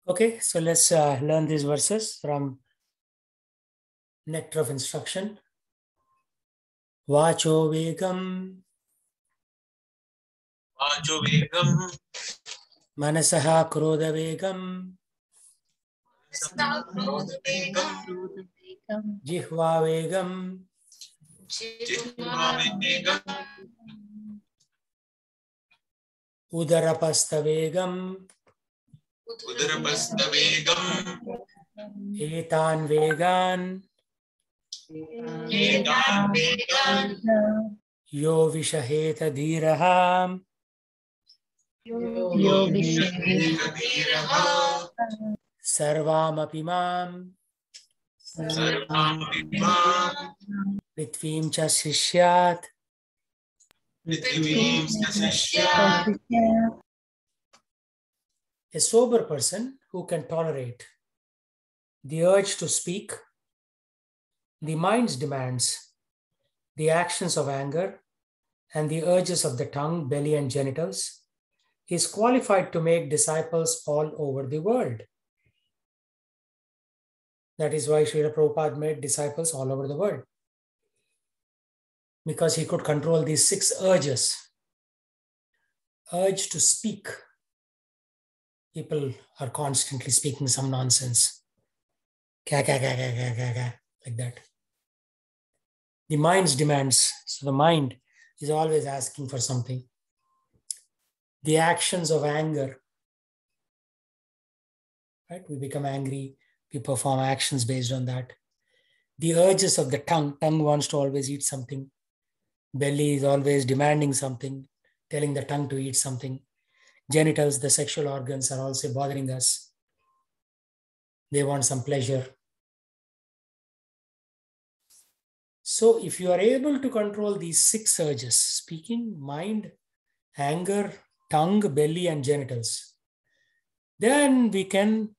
Okay, so let's learn these verses from Nectar of Instruction. Vacho Vegam, Vacho Vegam, Manasaha Krodha Vegam, Krodha Vegam, Jihva Vegam, Jihva Vegam, Udarapastha Vegam, Udarapastha Vegam, Etan Vegan, Etan Vegan, Yo Vishaheta Dhiraha, Yo Vishadhiraha, Sarvam Apimam, Sarvam Vimam, Prithvim Cha Sishyat. Prithivim Sasya, A sober person who can tolerate the urge to speak, the mind's demands, the actions of anger, and the urges of the tongue, belly, and genitals, is qualified to make disciples all over the world. That is why Srila Prabhupada made disciples all over the world, because he could control these 6 urges. Urge to speak. People are constantly speaking some nonsense. Like that. The mind's demands. So the mind is always asking for something. The actions of anger. Right? We become angry. We perform actions based on that. The urges of the tongue. Tongue wants to always eat something. Belly is always demanding something, telling the tongue to eat something. Genitals, the sexual organs, are also bothering us. They want some pleasure. So if you are able to control these 6 urges, speaking, mind, anger, tongue, belly, and genitals, then we can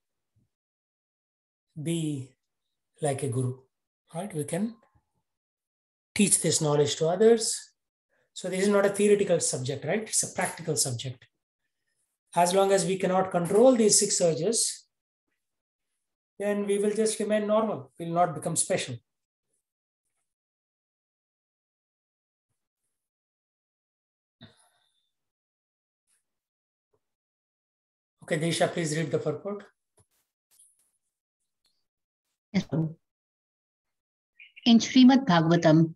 be like a guru, right? We can teach this knowledge to others. So this is not a theoretical subject, right? It's a practical subject. As long as we cannot control these 6 urges, then we will just remain normal. We will not become special. Okay, Desha, please read the purport. In Srimad Bhagavatam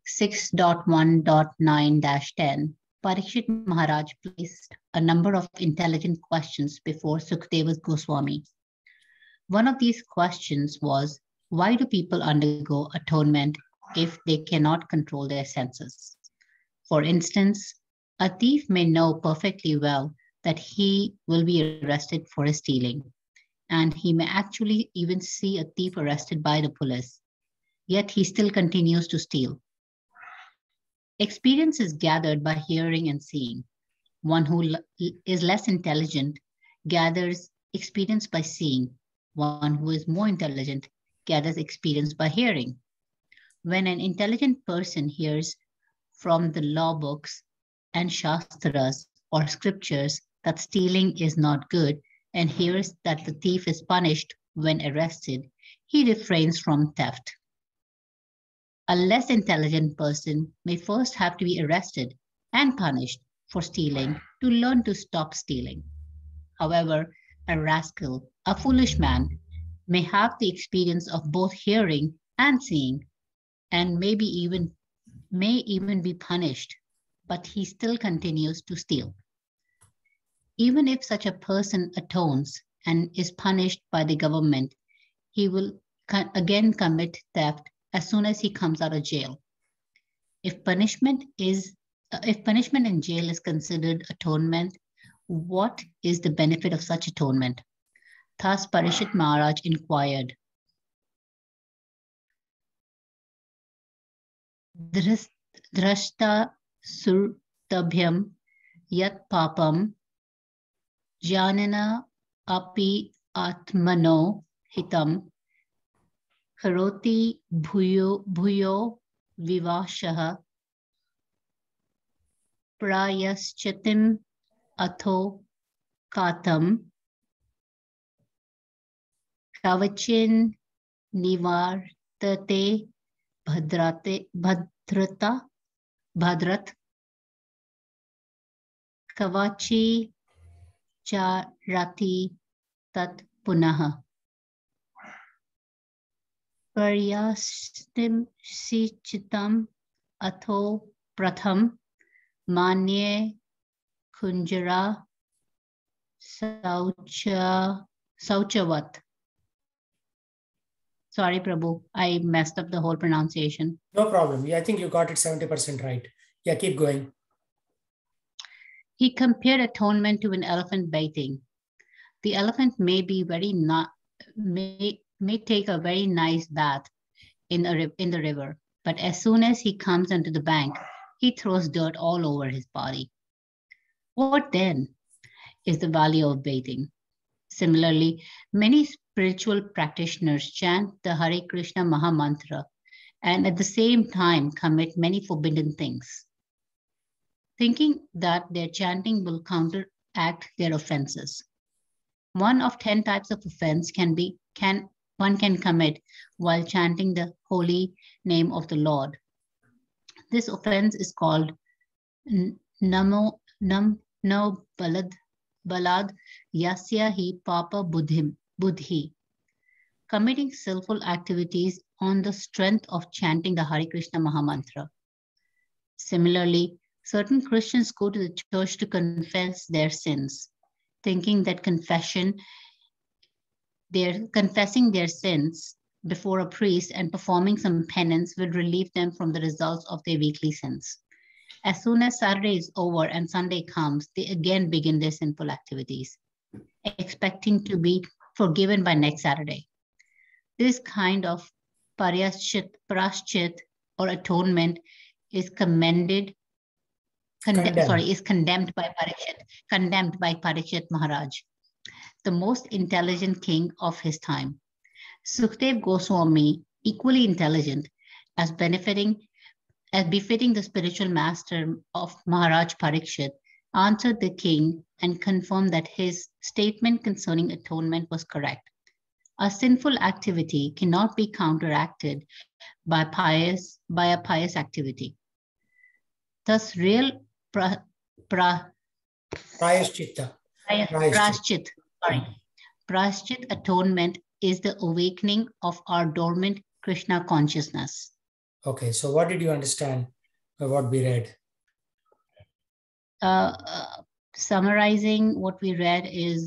6.1.9-10, Parikshit Maharaj placed a number of intelligent questions before Sukadeva Goswami. One of these questions was, why do people undergo atonement if they cannot control their senses? For instance, a thief may know perfectly well that he will be arrested for his stealing, and he may actually even see a thief arrested by the police, yet he still continues to steal. Experience is gathered by hearing and seeing. One who is less intelligent gathers experience by seeing. One who is more intelligent gathers experience by hearing. When an intelligent person hears from the law books and shastras or scriptures that stealing is not good and hears that the thief is punished when arrested, he refrains from theft. A less intelligent person may first have to be arrested and punished for stealing to learn to stop stealing. However, a rascal, a foolish man, may have the experience of both hearing and seeing, and may even be punished, but he still continues to steal. Even if such a person atones and is punished by the government, he will again commit theft as soon as he comes out of jail. If punishment in jail is considered atonement, what is the benefit of such atonement? Thus Parikshit Maharaj inquired. Drashta surtabhyam yat papam janana api atmano hitam karoti bhuyo vivashaha prayaschatim atho katam Kavachin Nivartate Bhadrat Kavachi Charati Tat Punaha Paryastim Sichitam Atho Pratham Manye Kunjara Sauchavat. Sorry, Prabhu, I messed up the whole pronunciation. No problem. Yeah, I think you got it 70% right. Yeah, keep going. He compared atonement to an elephant bathing. The elephant may be may take a very nice bath in the river, but as soon as he comes onto the bank, he throws dirt all over his body. What then is the value of bathing? Similarly, many spiritual practitioners chant the Hare Krishna Maha Mantra and at the same time commit many forbidden things, thinking that their chanting will counteract their offenses. One of 10 types of offense one can commit while chanting the holy name of the Lord. This offense is called Namo No Balad Yasya Hi Papa Buddhi, committing sinful activities on the strength of chanting the Hare Krishna Maha Mantra. Similarly, certain Christians go to the church to confess their sins, thinking that confessing their sins before a priest and performing some penance will relieve them from the results of their weekly sins. As soon as Saturday is over and Sunday comes, they again begin their sinful activities, expecting to be forgiven by next Saturday. This kind of praschit or atonement is condemned by Parikshit Maharaj, the most intelligent king of his time. Sukhdev Goswami, equally intelligent, as befitting the spiritual master of Maharaj Parikshit, answered the king and confirmed that his statement concerning atonement was correct. A sinful activity cannot be counteracted by a pious activity. Thus, real Praschit atonement is the awakening of our dormant Krishna consciousness. Okay, so what did you understand by what we read? Summarizing what we read is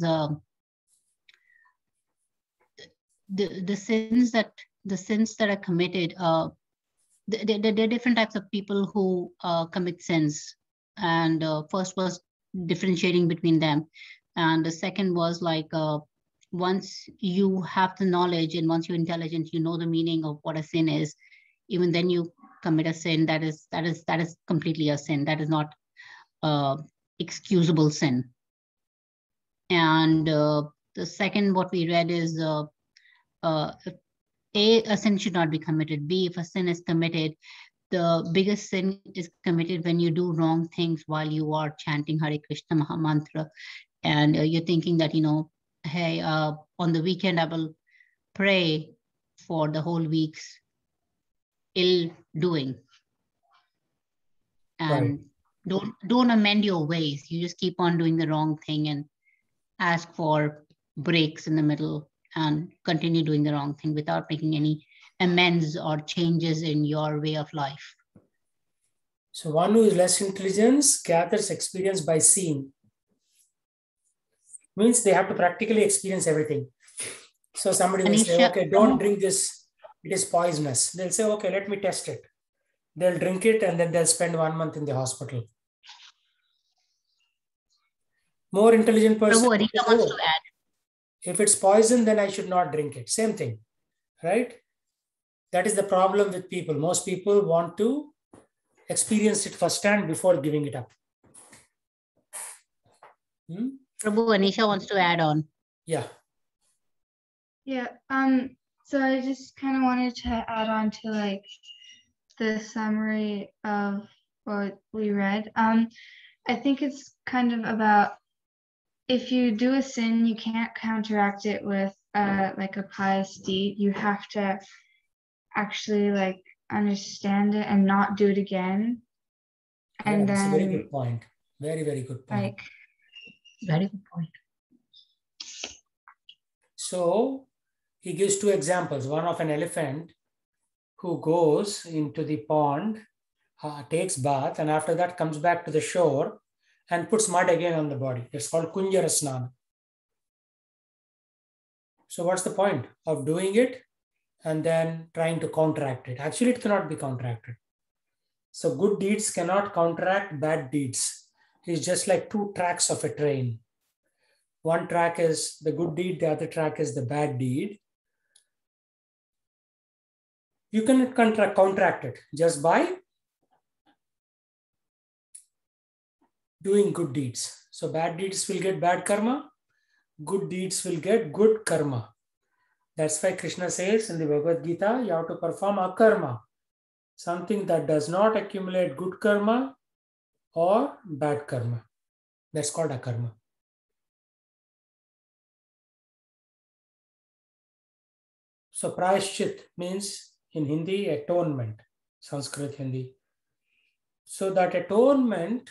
the sins that are committed. There are different types of people who commit sins, and first was differentiating between them, and the second was like once you have the knowledge and once you're intelligent, you know the meaning of what a sin is. Even then, you commit a sin that is completely a sin. That is not excusable sin. And the second, what we read is a sin should not be committed. B, if a sin is committed, the biggest sin is committed when you do wrong things while you are chanting Hare Krishna Maha Mantra, and you're thinking that, hey, on the weekend I will pray for the whole week's ill doing, and don't amend your ways. You just keep on doing the wrong thing and ask for breaks in the middle and continue doing the wrong thing without making any amends or changes in your way of life. So one who is less intelligent gathers experience by seeing. Means they have to practically experience everything. So somebody will say, okay, don't drink this, it is poisonous. They'll say, okay, let me test it. They'll drink it and then they'll spend 1 month in the hospital. More intelligent person. Prabhu, Anita wants to add. If it's poison, then I should not drink it. Same thing, right? That is the problem with people. Most people want to experience it firsthand before giving it up. Prabhu, Anisha wants to add on. Yeah. Yeah. So I just kind of wanted to add on to like the summary of what we read. I think it's kind of about if you do a sin, you can't counteract it with like a pious deed, you have to actually like understand it and not do it again. And Yeah, that's a very then good point. Very, very good point. like Very good point. So he gives two examples. One of an elephant who goes into the pond, takes bath, and after that comes back to the shore and puts mud again on the body. It's called Kunjara Snana. So what's the point of doing it and then trying to counteract it? Actually, it cannot be counteracted. So good deeds cannot counteract bad deeds. It's just like two tracks of a train. One track is the good deed, the other track is the bad deed. You cannot counteract it just by doing good deeds. So bad deeds will get bad karma, good deeds will get good karma. That's why Krishna says in the Bhagavad Gita, you have to perform akarma, something that does not accumulate good karma or bad karma. That's called akarma. So prayashchit means in Hindi atonement, Sanskrit, Hindi. So that atonement,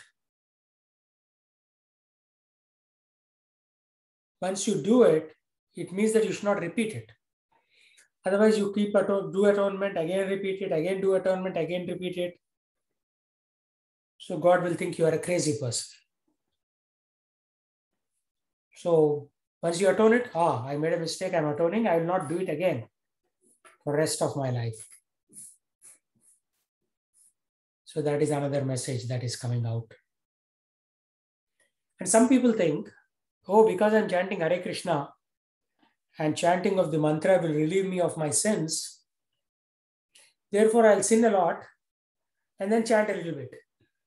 once you do it, it means that you should not repeat it. Otherwise, you keep do atonement, again repeat it, again do atonement, again repeat it. So God will think you are a crazy person. So once you atone it, I made a mistake, I'm atoning, I will not do it again for the rest of my life. So that is another message that is coming out. And some people think, because I'm chanting Hare Krishna and chanting of the mantra will relieve me of my sins, therefore I'll sin a lot and then chant a little bit.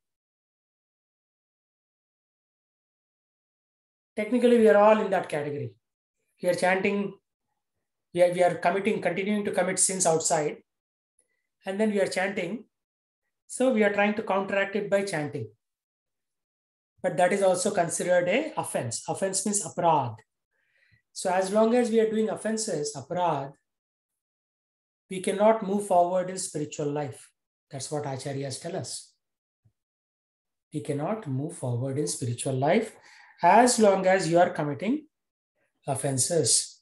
Technically, we are all in that category. We are chanting, we are continuing to commit sins outside, and then we are chanting. So we are trying to counteract it by chanting. But that is also considered an offense. Offense means aparad. So as long as we are doing offenses, aparad, we cannot move forward in spiritual life. That's what Acharyas tell us. We cannot move forward in spiritual life as long as you are committing offenses.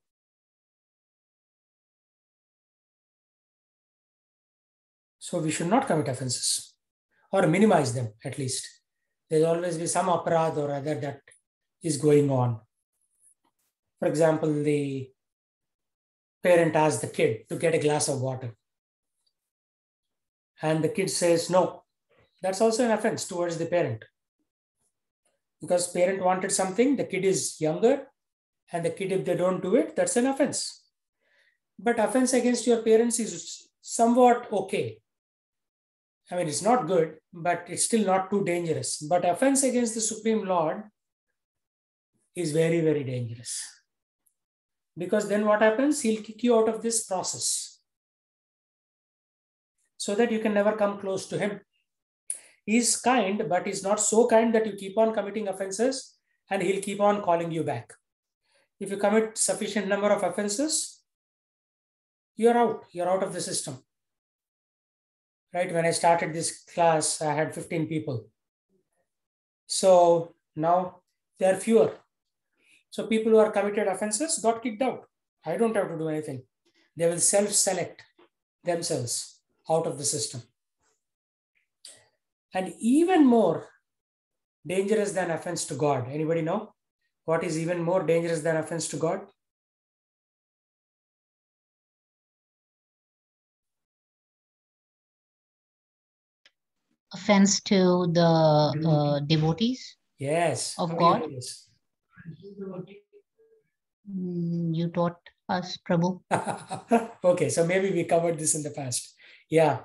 So we should not commit offenses or minimize them at least. There's always be some aparad or other that is going on. For example, the parent asks the kid to get a glass of water. And the kid says no. That's also an offense towards the parent. Because parent wanted something, the kid is younger, and the kid, if they don't do it, that's an offense. But offense against your parents is somewhat okay. I mean, it's not good, but it's still not too dangerous. But offense against the Supreme Lord is very, very dangerous. Because then what happens? He'll kick you out of this process so that you can never come close to him. He's kind, but he's not so kind that you keep on committing offenses and he'll keep on calling you back. If you commit sufficient number of offenses, you're out of the system. Right? When I started this class, I had 15 people. So now there are fewer. So people who are committed offenses got kicked out. I don't have to do anything. They will self-select themselves out of the system. And even more dangerous than offense to God. Anybody know what is even more dangerous than offense to God? Offense to the devotees? Yes. Of How God? do you know this? You taught us, Prabhu. Okay, so maybe we covered this in the past. Yeah.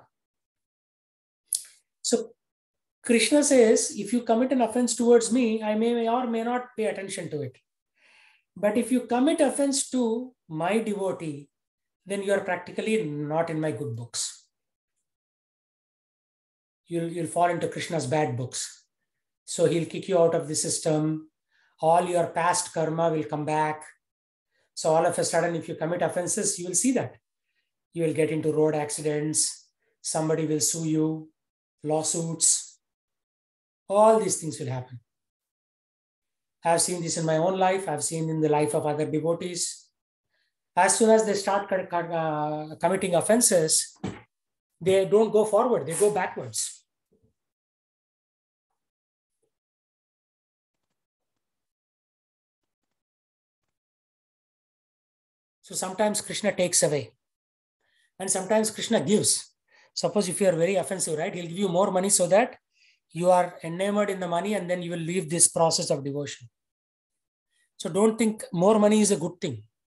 So Krishna says, if you commit an offense towards me, I may or may not pay attention to it. But if you commit offense to my devotee, then you are practically not in my good books. You'll fall into Krishna's bad books. So he'll kick you out of the system. All your past karma will come back. So all of a sudden, if you commit offenses, you will see that. You will get into road accidents, somebody will sue you, lawsuits, all these things will happen. I've seen this in my own life. I've seen in the life of other devotees. As soon as they start committing offenses, they don't go forward, they go backwards. So sometimes Krishna takes away and sometimes Krishna gives. Suppose if you are very offensive, right, he'll give you more money so that you are enamored in the money and then you will leave this process of devotion. So don't think more money is a good thing.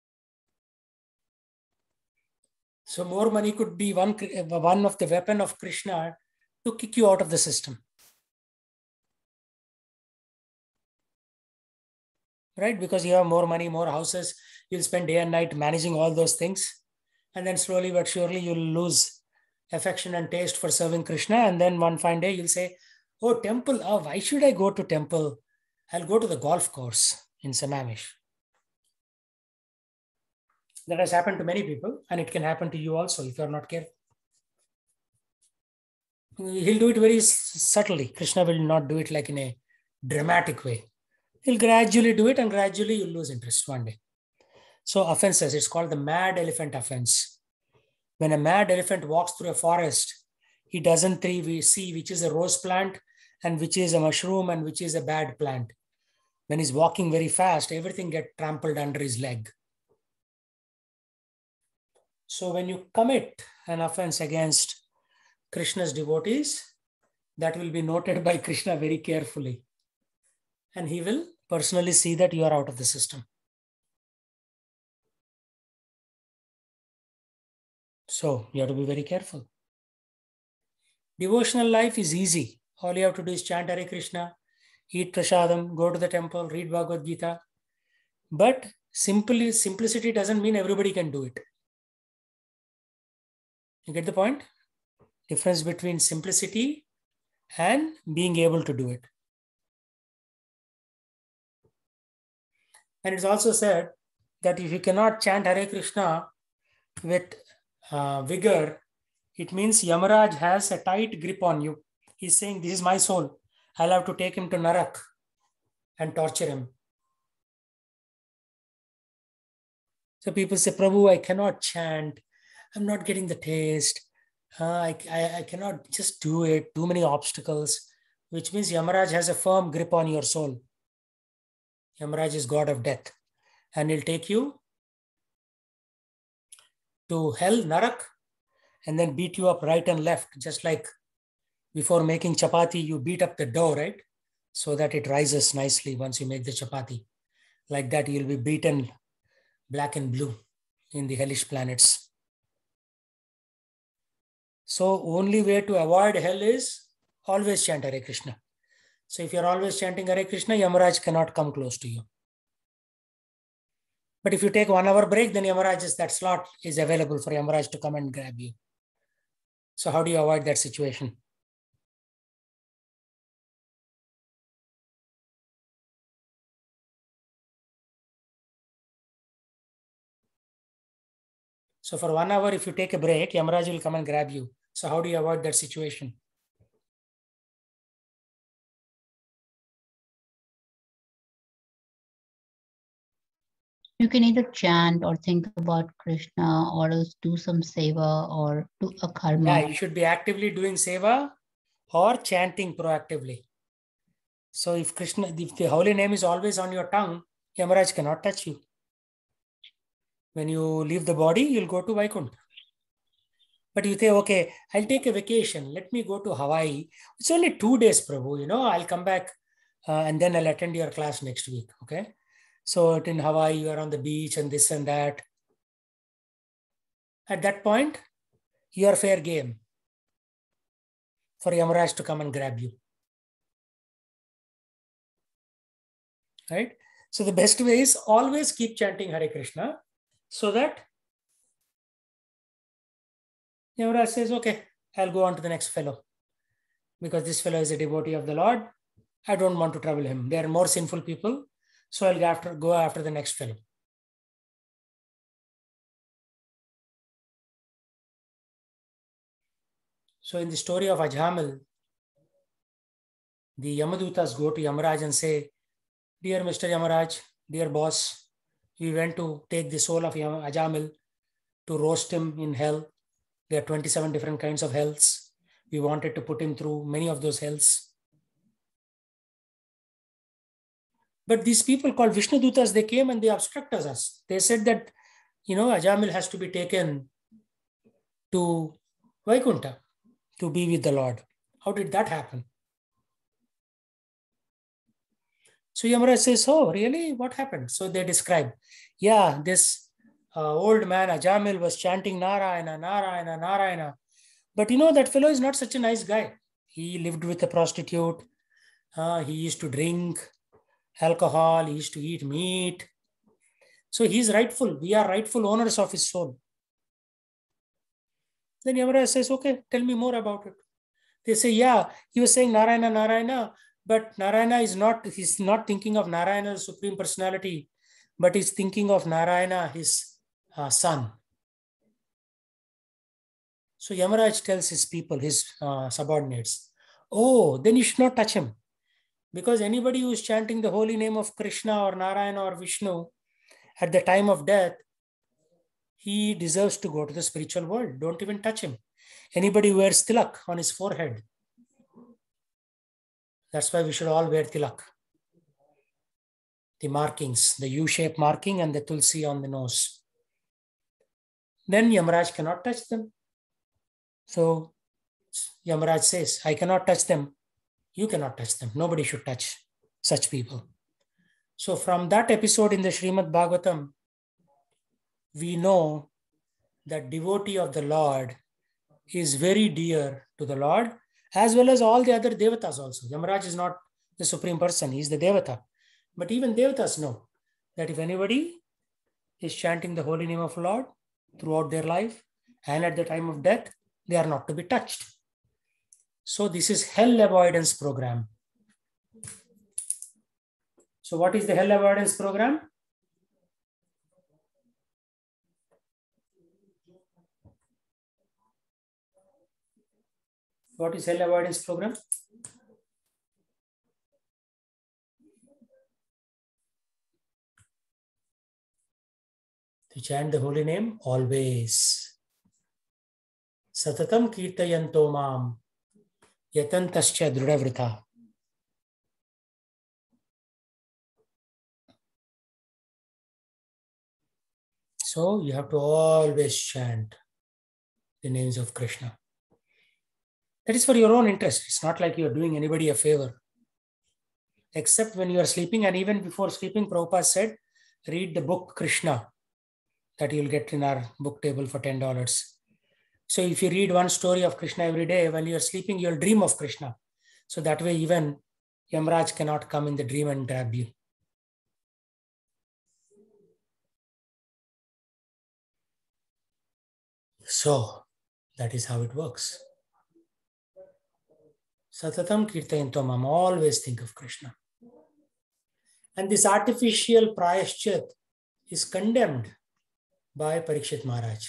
So more money could be one of the weapon of Krishna to kick you out of the system. Right? Because you have more money, more houses, you'll spend day and night managing all those things. And then slowly but surely you'll lose affection and taste for serving Krishna. And then one fine day you'll say, oh, temple, oh, why should I go to temple? I'll go to the golf course in Sammamish. That has happened to many people, and it can happen to you also if you're not careful. He'll do it very subtly. Krishna will not do it like in a dramatic way. He'll gradually do it, and gradually you'll lose interest one day. So offenses, it's called the mad elephant offense. When a mad elephant walks through a forest, he doesn't see which is a rose plant and which is a mushroom and which is a bad plant. When he's walking very fast, everything gets trampled under his leg. So when you commit an offense against Krishna's devotees, that will be noted by Krishna very carefully. And he will personally see that you are out of the system. So you have to be very careful. Devotional life is easy. All you have to do is chant Hare Krishna, eat prasadam, go to the temple, read Bhagavad Gita. But simplicity doesn't mean everybody can do it. You get the point? Difference between simplicity and being able to do it. And it's also said that if you cannot chant Hare Krishna with vigor, it means Yamaraj has a tight grip on you. He's saying, this is my soul. I'll have to take him to Narak and torture him. So people say, Prabhu, I cannot chant. I'm not getting the taste. I cannot just do it. Too many obstacles, which means Yamaraj has a firm grip on your soul. Yamaraj is God of death, and he'll take you to hell, Narak, and then beat you up right and left, just like before making chapati, you beat up the dough, right? So that it rises nicely once you make the chapati. Like that, you'll be beaten black and blue in the hellish planets. So only way to avoid hell is always chant Hare Krishna. So if you're always chanting Hare Krishna, Yamaraj cannot come close to you. But if you take 1 hour break, then that slot is available for Yamaraj to come and grab you. So how do you avoid that situation? So for 1 hour, if you take a break, Yamaraj will come and grab you. So how do you avoid that situation? You can either chant or think about Krishna, or else do some seva or do a karma. Yeah, you should be actively doing seva or chanting proactively. So if the holy name is always on your tongue, Yamaraj cannot touch you. When you leave the body, you'll go to Vaikuntha. But you say, okay, I'll take a vacation. Let me go to Hawaii. It's only 2 days, Prabhu. I'll come back and then I'll attend your class next week. Okay. So in Hawaii, you are on the beach and this and that. At that point, you are fair game for Yamaraj to come and grab you. Right? So the best way is always keep chanting Hare Krishna so that Yamaraj says, okay, I'll go on to the next fellow because this fellow is a devotee of the Lord. I don't want to trouble him. They are more sinful people. So I'll go after the next fellow. So in the story of Ajamil, the Yamadutas go to Yamaraj and say, "Dear Mr. Yamaraj, dear boss, we went to take the soul of Ajamil to roast him in hell. There are 27 different kinds of hells. We wanted to put him through many of those hells. But these people called Vishnudutas, they came and they obstructed us. They said that, Ajamil has to be taken to Vaikuntha to be with the Lord. How did that happen?" So Yamaraj says, "Oh, really? What happened?" So they describe, yeah, this old man Ajamil was chanting Narayana, Narayana, Narayana. But that fellow is not such a nice guy. He lived with a prostitute. He used to drink alcohol. He used to eat meat. So he's rightful. We are rightful owners of his soul. Then Yamaraj says, "Okay, tell me more about it." They say, "Yeah, he was saying Narayana, Narayana, but Narayana he's not thinking of Narayana, Supreme Personality, but he's thinking of Narayana, his son." So Yamaraj tells his people, his subordinates, "Oh, then you should not touch him. Because anybody who is chanting the holy name of Krishna or Narayana or Vishnu at the time of death, he deserves to go to the spiritual world. Don't even touch him. Anybody who wears tilak on his forehead, that's why we should all wear tilak. The markings, the U-shaped marking and the tulsi on the nose. Then Yamaraj cannot touch them. So Yamaraj says, "I cannot touch them. You cannot touch them. Nobody should touch such people." So from that episode in the Srimad Bhagavatam, we know that devotee of the Lord is very dear to the Lord, as well as all the other devatas also. Yamaraj is not the supreme person, he is the devata. But even devatas know that if anybody is chanting the holy name of Lord throughout their life and at the time of death, they are not to be touched. So this is hell avoidance program. So what is the hell avoidance program? What is hell avoidance program? To chant the holy name always. Satatam kirtayanto mam yatantascha drudavrita. So you have to always chant the names of Krishna. That is for your own interest. It's not like you are doing anybody a favor. Except when you are sleeping, and even before sleeping, Prabhupada said, read the book Krishna that you'll get in our book table for $10. So if you read one story of Krishna every day, when you're sleeping, you'll dream of Krishna. So that way even Yamaraj cannot come in the dream and grab you. So that is how it works. Satatam kirtayanto mam, always think of Krishna. And this artificial prayashchit is condemned by Parikshit Maharaj.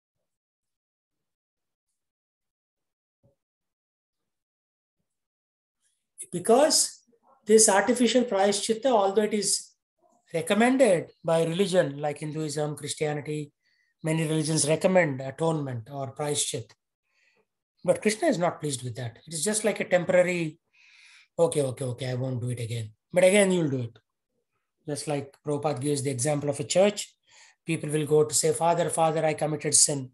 Because this artificial prayashchitta, although it is recommended by religion like Hinduism, Christianity, many religions recommend atonement or prayashchit. But Krishna is not pleased with that. It is just like a temporary, okay, I won't do it again. But again, you'll do it. Just like Prabhupada gives the example of a church, people will go to say, Father, I committed sin.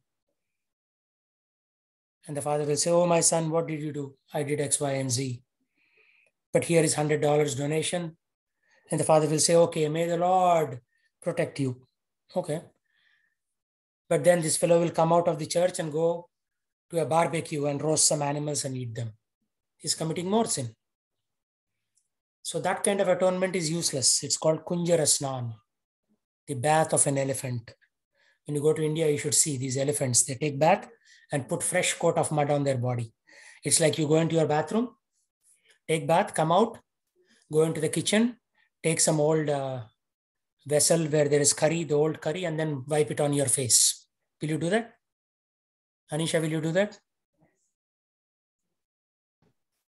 And the father will say, oh, my son, what did you do? I did X, Y, and Z. But here is $100 donation. And the father will say, okay, may the Lord protect you. Okay. But then this fellow will come out of the church and go to a barbecue and roast some animals and eat them. He's committing more sin. So that kind of atonement is useless. It's called Kunjara Snan, the bath of an elephant. When you go to India, you should see these elephants. They take bath and put fresh coat of mud on their body. It's like you go into your bathroom, take bath, come out, go into the kitchen, take some old vessel where there is curry, the old curry, and then wipe it on your face. Will you do that? Anisha, will you do that?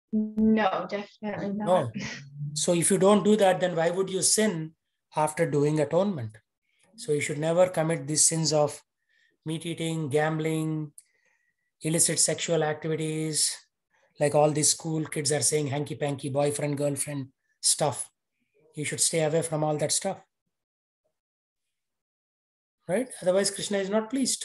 No, definitely not. No. So if you don't do that, then why would you sin after doing atonement? So you should never commit these sins of meat eating, gambling, illicit sexual activities, like all these school kids are saying hanky-panky, boyfriend, girlfriend stuff. You should stay away from all that stuff. Right? Otherwise, Krishna is not pleased.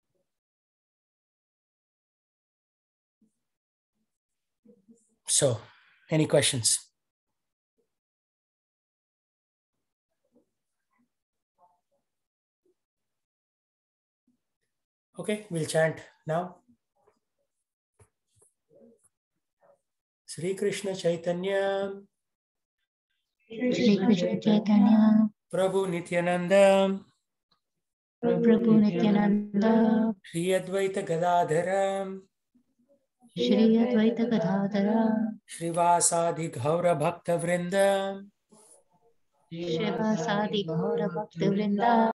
So, any questions? Okay, we'll chant now. Sri Krishna Chaitanya, Shri Krishna Chaitanya, Prabhu Nityananda, Prabhu Nityananda, Shri Advaita Gadadhara, Shri Advaita Gadadhara, Shrivasadi Ghaura Bhakta Vrinda, Shiva Sadi Gaura Bhakti Vrinda,